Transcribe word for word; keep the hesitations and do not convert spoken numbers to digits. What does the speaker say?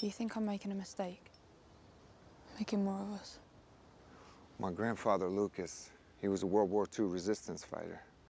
Do you think I'm making a mistake? Making more of us? My grandfather, Lucas, he was a World War Two resistance fighter.